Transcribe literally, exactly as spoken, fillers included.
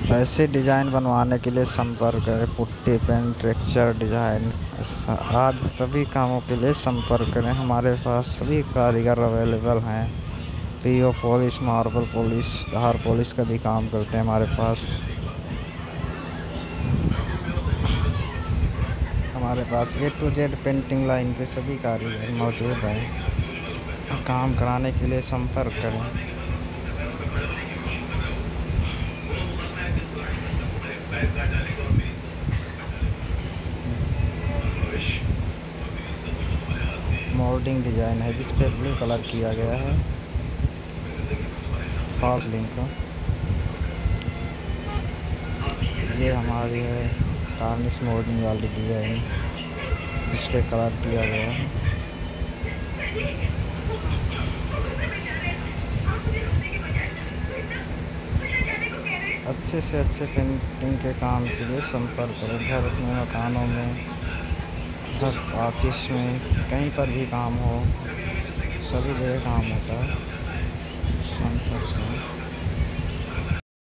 ऐसे डिज़ाइन बनवाने के लिए संपर्क करें। पुट्टी, पेंट, टेक्सचर डिज़ाइन आदि सभी कामों के लिए संपर्क करें। हमारे पास सभी कारीगर अवेलेबल हैं। पीओ पॉलिश, मार्बल पॉलिश, धार पॉलिश का भी काम करते हैं हमारे पास। हमारे पास A to Z painting line के सभी कारीगर मौजूद हैं। काम कराने के लिए संपर्क करें। मोल्डिंग डिज़ाइन है जिस पे ब्लू कलर किया गया है फॉल्स लिंक का। ये हमारी है कार्निश मोल्डिंग वाली डिज़ाइन जिस पे कलर किया गया है। अच्छे से अच्छे पेंटिंग के काम के लिए संपर्क करें। घर में, मकानों में, घर ऑफिस में, कहीं पर भी काम हो, सभी जगह काम होता है।